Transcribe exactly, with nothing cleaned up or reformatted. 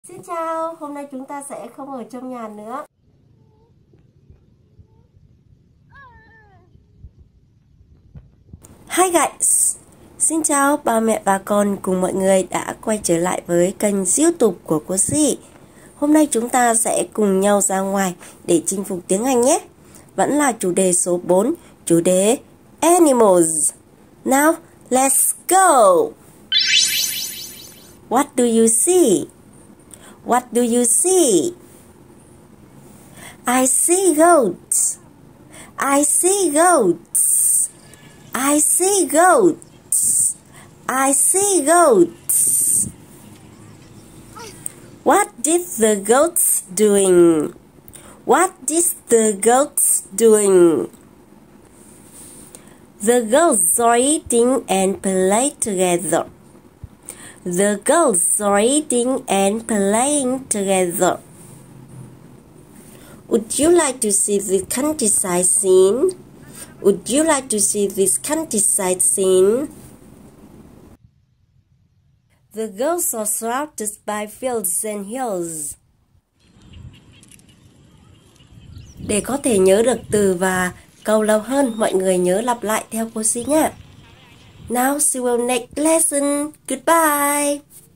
Xin chào, hôm nay chúng ta sẽ không ở trong nhà nữa. Hi guys, xin chào ba mẹ và con cùng mọi người đã quay trở lại với kênh YouTube của cô Si. Hôm nay chúng ta sẽ cùng nhau ra ngoài để chinh phục tiếng Anh nhé. Vẫn là chủ đề số bốn, chủ đề Animals. Now, let's go! What do you see? What do you see? I see goats. I see goats. I see goats. I see goats. What did the goats doing? What is the goats doing? The goats are eating and play together. The goats are eating and playing together. Would you like to see the countryside scene? Would you like to see this countryside scene? The goats are surrounded by fields and hills. Để có thể nhớ được từ và câu lâu hơn, mọi người nhớ lặp lại theo cô Si nhé. Now see you next lesson. Goodbye.